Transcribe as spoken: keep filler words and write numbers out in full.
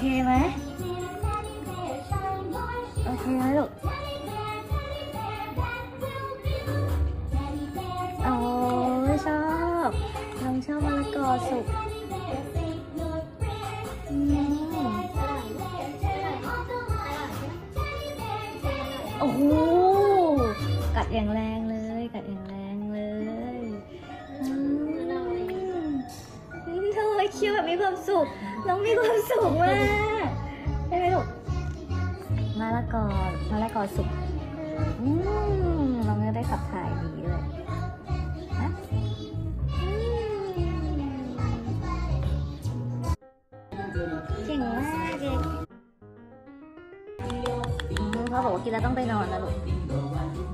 เคไหมโอเคไหมลูกโอ้ชอบน้องชอบมะละกอสุกอืมโอ้โหกัดอย่างแรงเลยกัดอย่างแรงเลยอืมทำไมเคี้ยวแบบมีความสุขน้องมีความสุขมากใช่ไหมลูกมะละกอมะละกอสุกอืมน้องจะได้ขับถ่ายดีด้วยนะอืมเก่งมากเลยพ่อบอกว่ากินแล้วต้องไปนอนนะลูก